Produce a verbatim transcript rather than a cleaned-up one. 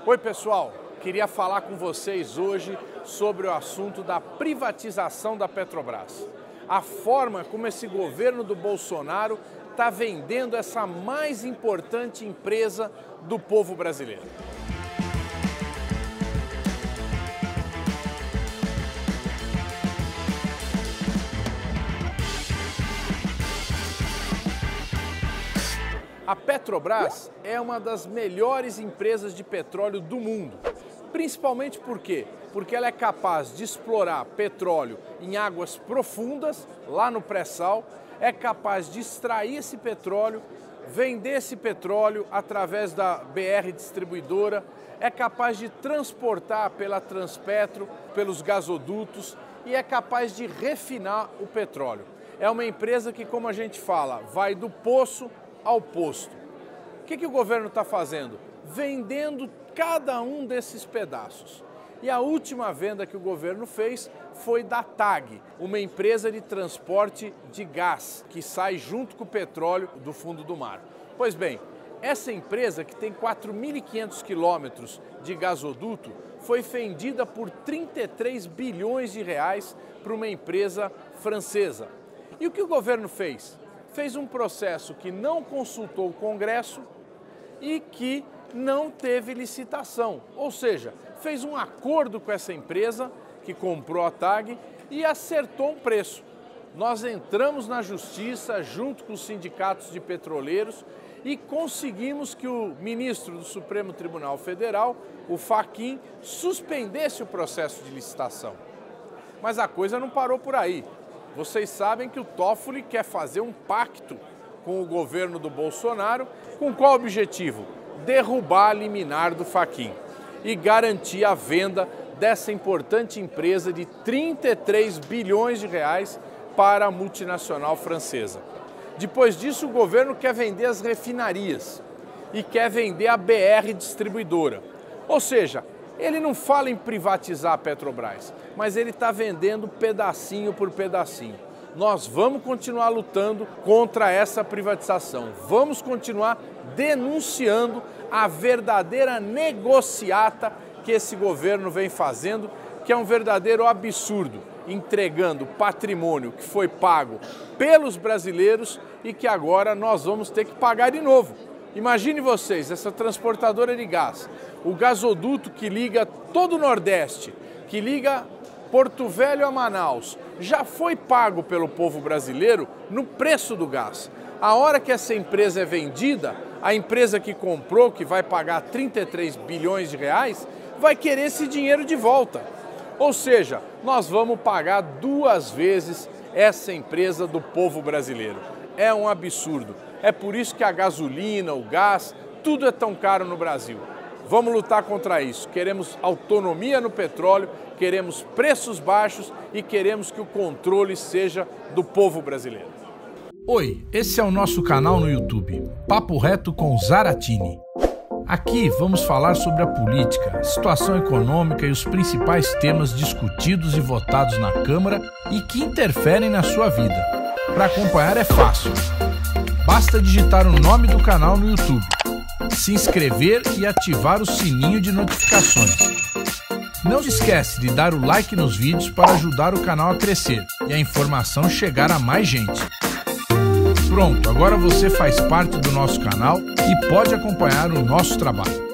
Oi pessoal, queria falar com vocês hoje sobre o assunto da privatização da Petrobras. A forma como esse governo do Bolsonaro está vendendo essa mais importante empresa do povo brasileiro. A Petrobras é uma das melhores empresas de petróleo do mundo, principalmente por quê? Porque ela é capaz de explorar petróleo em águas profundas, lá no pré-sal, é capaz de extrair esse petróleo, vender esse petróleo através da B R distribuidora, é capaz de transportar pela Transpetro, pelos gasodutos e é capaz de refinar o petróleo. É uma empresa que, como a gente fala, vai do poço ao posto. O que, que o governo está fazendo? Vendendo cada um desses pedaços. E a última venda que o governo fez foi da TAG, uma empresa de transporte de gás, que sai junto com o petróleo do fundo do mar. Pois bem, essa empresa, que tem quatro mil e quinhentos quilômetros de gasoduto, foi vendida por trinta e três bilhões de reais para uma empresa francesa. E o que o governo fez? Fez um processo que não consultou o Congresso e que não teve licitação, ou seja, fez um acordo com essa empresa que comprou a TAG e acertou um preço. Nós entramos na justiça junto com os sindicatos de petroleiros e conseguimos que o ministro do Supremo Tribunal Federal, o Fachin, suspendesse o processo de licitação. Mas a coisa não parou por aí. Vocês sabem que o Toffoli quer fazer um pacto com o governo do Bolsonaro, com qual objetivo? Derrubar a liminar do Fachin e garantir a venda dessa importante empresa de trinta e três bilhões de reais para a multinacional francesa. Depois disso, o governo quer vender as refinarias e quer vender a B R distribuidora. Ou seja, ele não fala em privatizar a Petrobras, mas ele está vendendo pedacinho por pedacinho. Nós vamos continuar lutando contra essa privatização. Vamos continuar denunciando a verdadeira negociata que esse governo vem fazendo, que é um verdadeiro absurdo, entregando patrimônio que foi pago pelos brasileiros e que agora nós vamos ter que pagar de novo. Imagine vocês, essa transportadora de gás, o gasoduto que liga todo o Nordeste, que liga Porto Velho a Manaus, já foi pago pelo povo brasileiro no preço do gás. A hora que essa empresa é vendida, a empresa que comprou, que vai pagar trinta e três bilhões de reais, vai querer esse dinheiro de volta. Ou seja, nós vamos pagar duas vezes essa empresa do povo brasileiro. É um absurdo. É por isso que a gasolina, o gás, tudo é tão caro no Brasil. Vamos lutar contra isso. Queremos autonomia no petróleo, queremos preços baixos e queremos que o controle seja do povo brasileiro. Oi, esse é o nosso canal no YouTube, Papo Reto com Zaratini. Aqui vamos falar sobre a política, a situação econômica e os principais temas discutidos e votados na Câmara e que interferem na sua vida. Para acompanhar é fácil. Basta digitar o nome do canal no YouTube, se inscrever e ativar o sininho de notificações. Não se esquece de dar o like nos vídeos para ajudar o canal a crescer e a informação chegar a mais gente. Pronto, agora você faz parte do nosso canal e pode acompanhar o nosso trabalho.